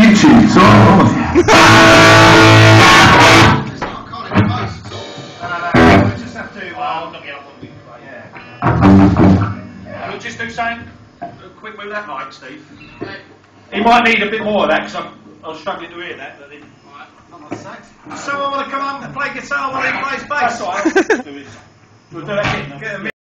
itchy. So, Just have to. Knock it up on me. We'll just do something. A quick move that mic, Steve. He might need a bit more of that because I was struggling to hear that. But then... Someone want to come up and play guitar while he plays bass? That's all right. We'll do that again.